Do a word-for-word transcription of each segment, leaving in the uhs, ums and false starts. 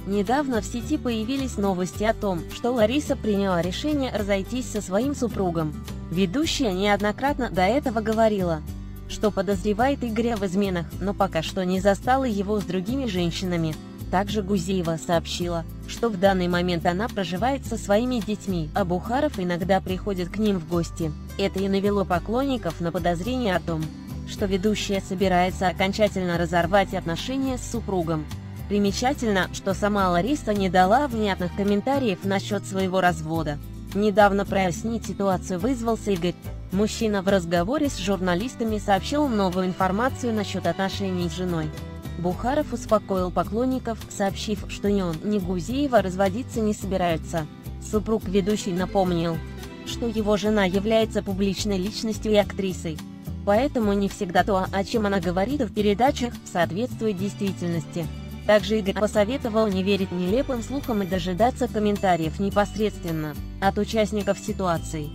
Недавно в сети появились новости о том, что Лариса приняла решение разойтись со своим супругом. Ведущая неоднократно до этого говорила, что подозревает Игоря в изменах, но пока что не застала его с другими женщинами. Также Гузеева сообщила, что в данный момент она проживает со своими детьми, а Бухаров иногда приходит к ним в гости. Это и навело поклонников на подозрение о том, что ведущая собирается окончательно разорвать отношения с супругом. Примечательно, что сама Лариса не дала внятных комментариев насчет своего развода. Недавно прояснить ситуацию вызвался Игорь. Мужчина в разговоре с журналистами сообщил новую информацию насчет отношений с женой. Бухаров успокоил поклонников, сообщив, что ни он, ни Гузеева разводиться не собираются. Супруг ведущий напомнил, что его жена является публичной личностью и актрисой. Поэтому не всегда то, о чем она говорит в передачах, соответствует действительности. Также Игорь посоветовал не верить нелепым слухам и дожидаться комментариев непосредственно от участников ситуации.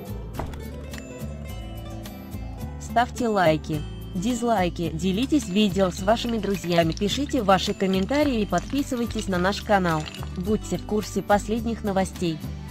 Ставьте лайки, дизлайки, делитесь видео с вашими друзьями, пишите ваши комментарии и подписывайтесь на наш канал. Будьте в курсе последних новостей.